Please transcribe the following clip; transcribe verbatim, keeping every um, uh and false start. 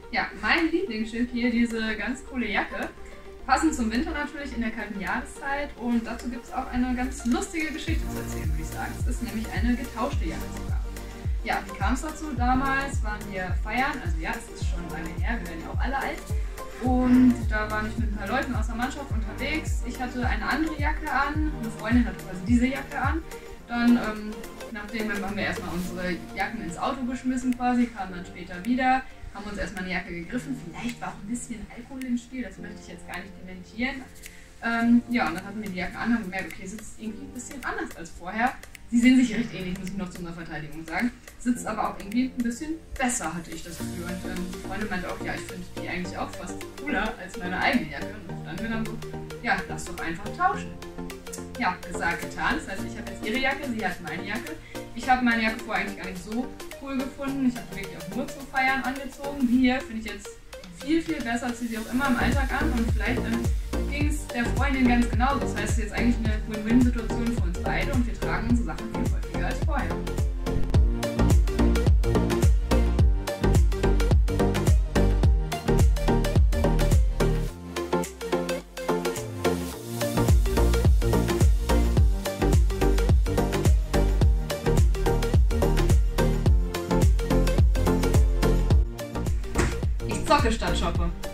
Ja, mein Lieblingsstück hier, diese ganz coole Jacke. Passend zum Winter natürlich in der kalten Jahreszeit und dazu gibt es auch eine ganz lustige Geschichte zu erzählen, würde ich sagen. Es ist nämlich eine getauschte Jacke sogar. Ja, wie kam es dazu? Damals waren wir feiern, also ja, es ist schon lange her, wir werden ja auch alle alt. Und da war ich mit ein paar Leuten aus der Mannschaft unterwegs. Ich hatte eine andere Jacke an, eine Freundin hatte quasi diese Jacke an. Dann, ähm, nachdem haben wir erstmal unsere Jacken ins Auto geschmissen quasi, kamen dann später wieder, haben uns erstmal eine Jacke gegriffen. Vielleicht war auch ein bisschen Alkohol im Spiel, das möchte ich jetzt gar nicht dementieren. Ähm, ja, und dann hatten wir die Jacke an und gemerkt, okay, sitzt irgendwie ein bisschen anders als vorher. Sie sehen sich recht ähnlich, muss ich noch zu unserer Verteidigung sagen. Sitzt aber auch irgendwie ein bisschen besser, hatte ich das Gefühl. Und ähm, die Freundin meinte auch, ja, ich finde die eigentlich auch fast cooler als meine eigene Jacke. Und dann wir dann so, ja, lass doch einfach tauschen. Ja, gesagt, getan. Das heißt, ich habe jetzt ihre Jacke, sie hat meine Jacke. Ich habe meine Jacke vorher eigentlich gar nicht so cool gefunden. Ich habe sie wirklich auch nur zu Feiern angezogen. Die hier finde ich jetzt viel, viel besser, ziehe sie auch immer im Alltag an. Und vielleicht ähm, ging es der Freundin ganz genauso. Das heißt, es ist jetzt eigentlich eine Win-Win-Situation für uns beide und wir tragen unsere Sachen viel häufiger als vorher. Ich zocke statt shoppe.